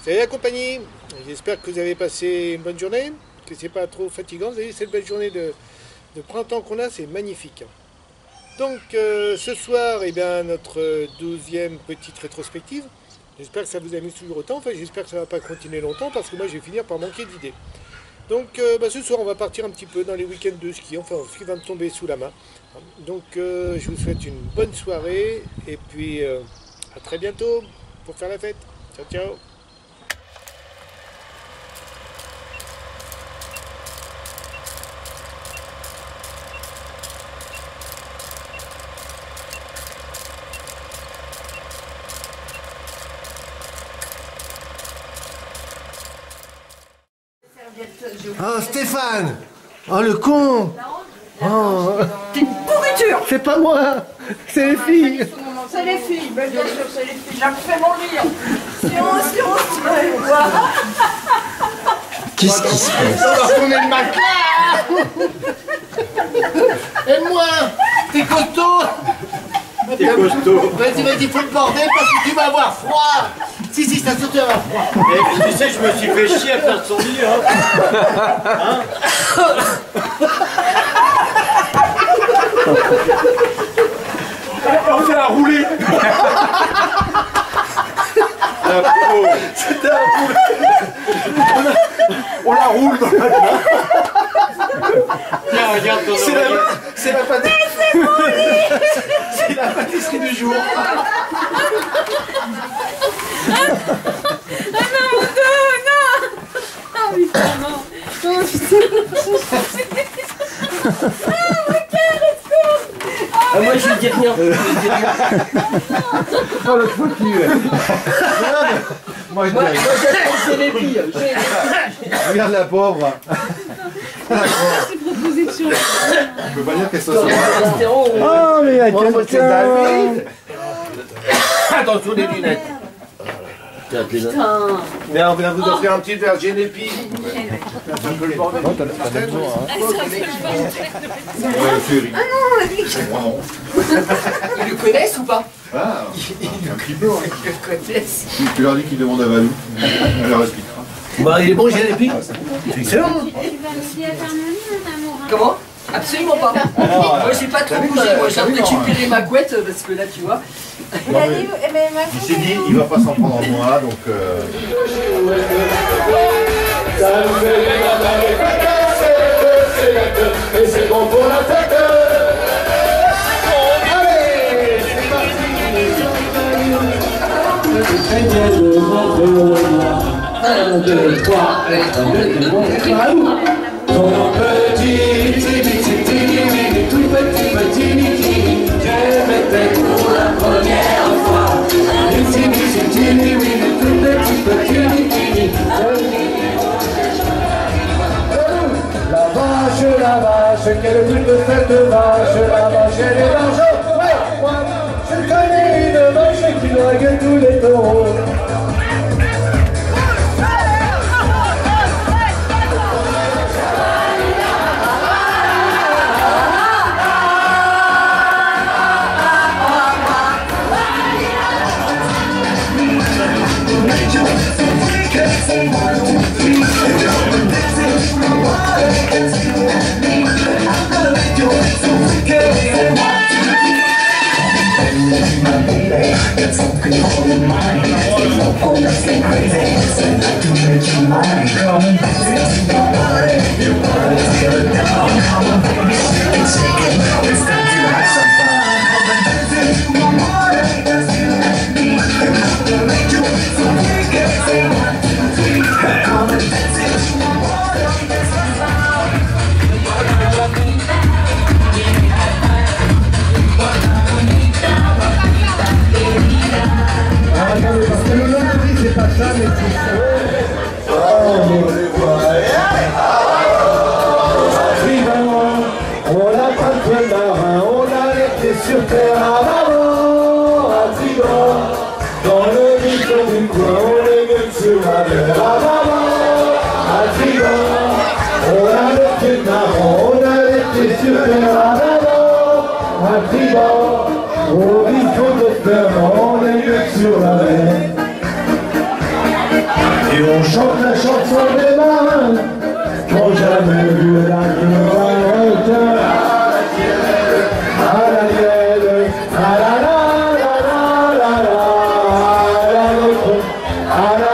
Salut la compagnie, j'espère que vous avez passé une bonne journée, que c'est pas trop fatigant. Vous voyez, cette belle journée de printemps qu'on a, c'est magnifique. Donc ce soir, eh bien, notre 12e petite rétrospective. J'espère que ça vous amuse toujours autant. Enfin, j'espère que ça ne va pas continuer longtemps parce que moi, je vais finir par manquer d'idées. Donc ce soir, on va partir un petit peu dans les week-ends de ski, enfin ce qui va me tomber sous la main. Donc je vous souhaite une bonne soirée et puis à très bientôt pour faire la fête. Ciao, ciao. Oh Stéphane! Oh le con! Oh. T'es une pourriture! C'est pas moi! C'est les filles! C'est les filles, bien sûr, c'est les filles. J'ai refait mon lit. Silence. Qu'est-ce qui se passe? On est le matelas! Et moi! T'es costaud! T'es costaud! Vas-y, faut le bordel parce que tu vas avoir froid! Si, ça saute, tu vas avoir froid! Et tu sais, je me suis fait chier à faire son lit, hein? On fait la roulée! C'était un roulé! On la roule dans la main! Tiens, regarde ton C'est la pâtisserie! C'est la pâtisserie du jour! Ah non, mon dos, non! Ah putain, non! Oh putain! Ah, mon cœur, Ah, moi, je lui dis rien. Oh le foutu! Moi je dis J'ai les filles. regarde la pauvre! ces propositions! Je peux pas dire qu'elle soit Oh, mais il y a quelqu'un! Attention les lunettes! Putain! Mais on vient vous offrir un petit verre Génépi. Ils le connaissent ou pas? Ah, un petit peu, hein. Ils le connaissent. Tu leur dis qu'il demande à Valou. Elle leur expliquera. Bah il est bon Génépi. C'est excellent. Tu vas aussi à Harmonie, mon amour? Comment? Absolument pas. Moi, j'ai pas trop bougé. Moi, j'ai récupéré ma couette parce que là, tu vois. Il a dit, mais ma Il s'est dit, il va pas s'en prendre en moi, donc... Et c'est bon pour la fête. Allez, c'est parti. 1, 2, 3, allez, 1, 2, 3, ton petit, tout petit, je m'étais pour la première fois. Tout petit, la vache, quelle ville de fête de vache, la vache et les vaches. Ouais, moi, je connais une vache qui drague tous les taureaux. Sur terre à maman, à Trigon, dans le micro du coin, on est même sur la mer à maman, à Trigon, on a le pied de marron, on a les pieds sur terre à maman, à Trigon, au micro de fer, on est même sur la mer. Et on chante la chanson des marins qui n'ont jamais vu la Nouvelle-Orléans. À la miel, à la la la la la la la la la.